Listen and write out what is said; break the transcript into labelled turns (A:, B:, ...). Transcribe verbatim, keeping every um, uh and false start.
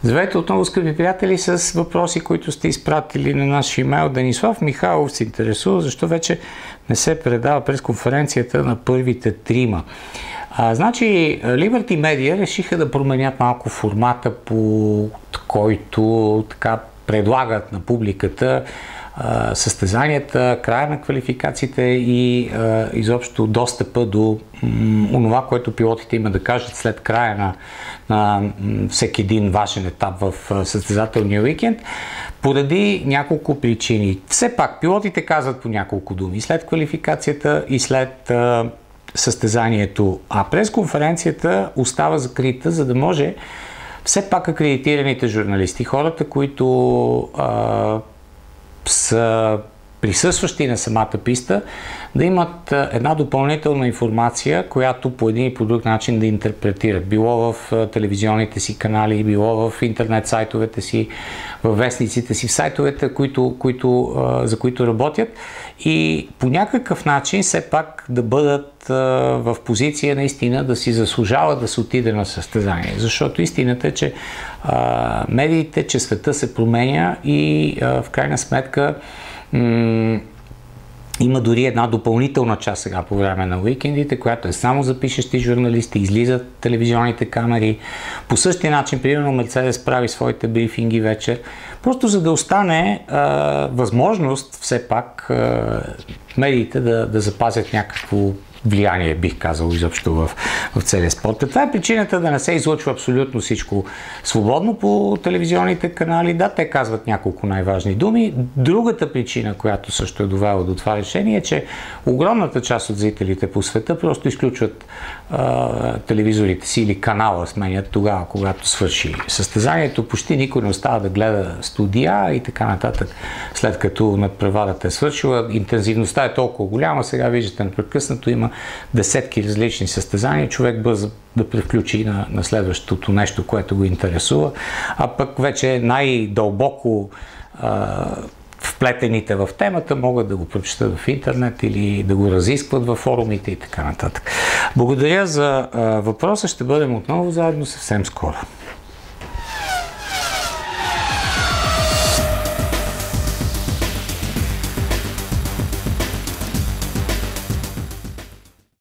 A: Здравейте отново, скъпи приятели, с въпроси, които сте изпратили на нашия имейл. Денислав Михайлов се интересува защо вече не се предава през конференцията на първите трима. А, значи, Liberty Media решиха да променят малко формата, по който така предлагат на публиката а, състезанията, края на квалификациите и а, изобщо достъпа до м, онова, което пилотите имат да кажат след края на, на м, всеки един важен етап в а, състезателния уикенд, поради няколко причини. Все пак, пилотите казват по няколко думи след квалификацията и след а, състезанието, а през конференцията остава закрита, за да може все пак акредитираните журналисти, хората, които а, са присъстващи на самата писта, да имат една допълнителна информация, която по един и по друг начин да интерпретират. Било в телевизионните си канали, било в интернет сайтовете си, в вестниците си, в сайтовете, които, които, за които работят, и по някакъв начин все пак да бъдат в позиция наистина да си заслужава да се отиде на състезание. Защото истината е, че а, медиите, че света се променя и а, в крайна сметка м- има дори една допълнителна част сега по време на уикендите, която е само за пишещи журналисти, излизат телевизионните камери. По същия начин, примерно, Мерцедес прави своите брифинги вечер, просто за да остане а, възможност все пак а, медиите да, да запазят някакво влияние, бих казал, изобщо в, в целия спорт. Това е причината да не се излъчва абсолютно всичко свободно по телевизионните канали. Да, те казват няколко най-важни думи. Другата причина, която също е довела до това решение, е, че огромната част от зрителите по света просто изключват а, телевизорите си или канала сменят тогава, когато свърши състезанието. Почти никой не остава да гледа студия и така нататък. След като надпреварата е свършила, интензивността е толкова голяма, сега виждате непрекъснато има десетки различни състезания, човек бързо да превключи на, на следващото нещо, което го интересува, а пък вече най-дълбоко а, вплетените в темата могат да го прочитат в интернет или да го разискват във форумите и така нататък. Благодаря за а, въпроса, ще бъдем отново заедно съвсем скоро.